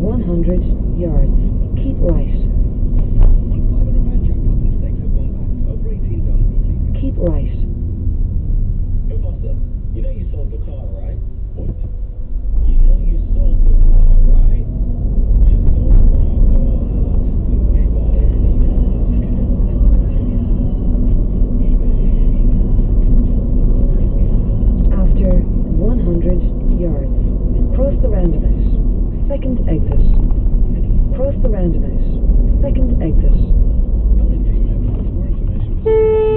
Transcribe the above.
100 yards. Keep right. Keep right. Professor, you know you sold the car, right? What? You know you sold the car, right? You sold my car to After 100 yards, cross the roundabout. Second exit. Cross the roundabout. Second exit. More information.